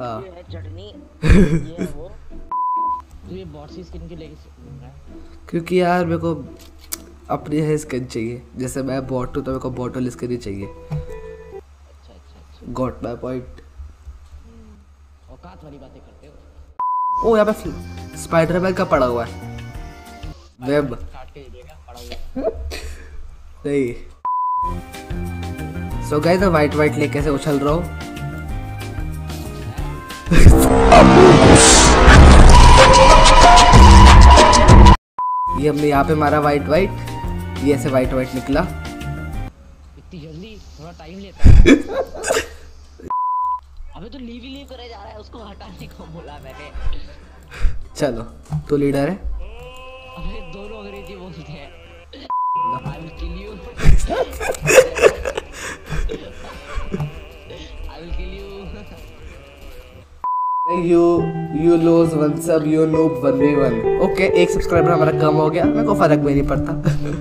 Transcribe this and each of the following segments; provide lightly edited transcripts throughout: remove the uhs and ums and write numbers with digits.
हाँ ये है चटनी, ये है वो। तो ये बॉट सी स्किन के लेके रहा है क्योंकि यार मेरे को अपनी है स्किन चाहिए, जैसे मैं बॉट हूँ तो मेरे को बॉटल स्किन ही चाहिए। अच्छा अच्छा अच्छा, गॉट माय पॉइंट। औकात वाली बातें करते हो। ओ यहाँ पे स्पाइडरमैन का पड़ा हुआ है, वेब काट के देगा पड़ा हुआ है। नहीं। सो गाइस मैं वाइट वाइट लेके कैसे उछल रहा हूँ। ये हमने यहाँ पे मारा वाइट वाइट, ये ऐसे वाइट वाइट निकला। इतनी जल्दी, थोड़ा टाइम लेता है। अबे तो लीव ही लीव करे जा रहा है, उसको हटाने को बोला मैंने। चलो तो लीडर है। अबे दोनों अंग्रेजी बोलते हैं। I will kill you. I will kill you. You lose one sub, you noob 1v1। Okay, एक सब्सक्राइबर हमारा कम हो गया, मेरे को फर्क भी नहीं पड़ता।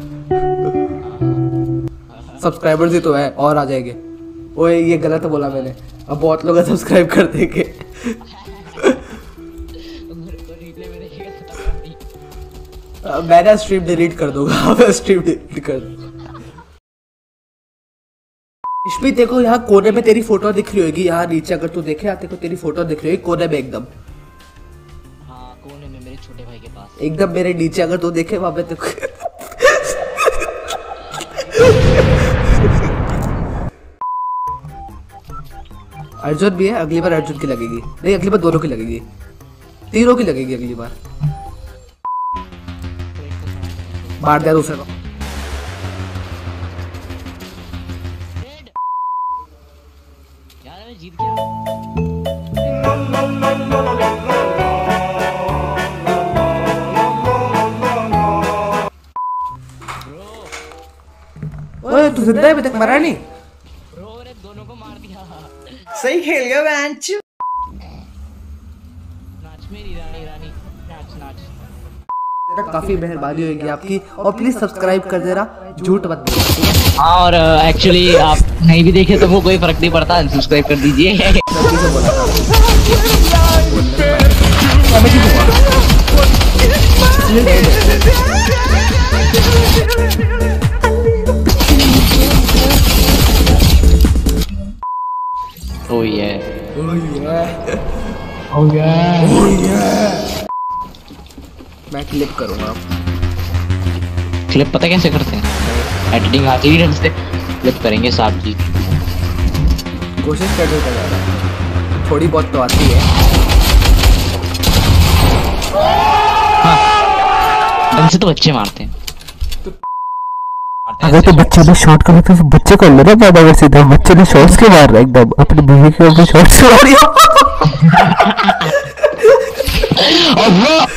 सब्सक्राइबर्स ही तो है, और आ जाएंगे। ओए ये गलत बोला मैंने, अब बहुत लोग सब्सक्राइब कर देंगे। मैंने स्ट्रीम डिलीट कर दूंगा, मैं स्ट्रीम डिलीट कर दूंगा। इश्मी देखो यहाँ कोने में तेरी फोटो दिख रही होगी, यहाँ नीचे अगर तू देखे आते को तेरी फोटो दिख रही होगी कोने में एकदम। हाँ कोने में मेरे छोटे भाई के पास एकदम मेरे नीचे अगर तू देखे वहां पे तो अर्जुन भी है, अगली बार अर्जुन की लगेगी। नहीं अगली बार दोनों की लगेगी, तीनों की लगेगी अगली बार। मार दिया दूसरे को। यार मैं जीत गया। ओए तू जिंदा है अभी तक, मरा नहीं? ब्रो ने दोनों को मार दिया। सही खेल गया बेंच। नाच मेरी रानी रानी, नाच नाच। काफी मेहरबानी होगी आपकी, और प्लीज सब्सक्राइब कर देना, झूठ मत बोलो। और एक्चुअली आप नहीं भी देखे तो वो कोई फर्क नहीं पड़ता, सब्सक्राइब कर दीजिए। Oh yeah. Oh yeah. Oh yeah. Oh yeah. मैं क्लिप करूंगा। क्लिप पता कैसे करते हैं? एडिटिंग आती ही ढंग से क्लिप करेंगे साहब जी। कोशिश करने का ज़्यादा, थोड़ी बहुत तो आती है। हाँ ढंग से तो बच्चे मारते हैं। अगर तो बच्चे ने शॉट करे तो बच्चे को ले रहा है, सीधा बच्चे ने शॉट्स के मार रहा है, एकदम अपनी बीवी के ऊपर शॉट्स मार रहा है।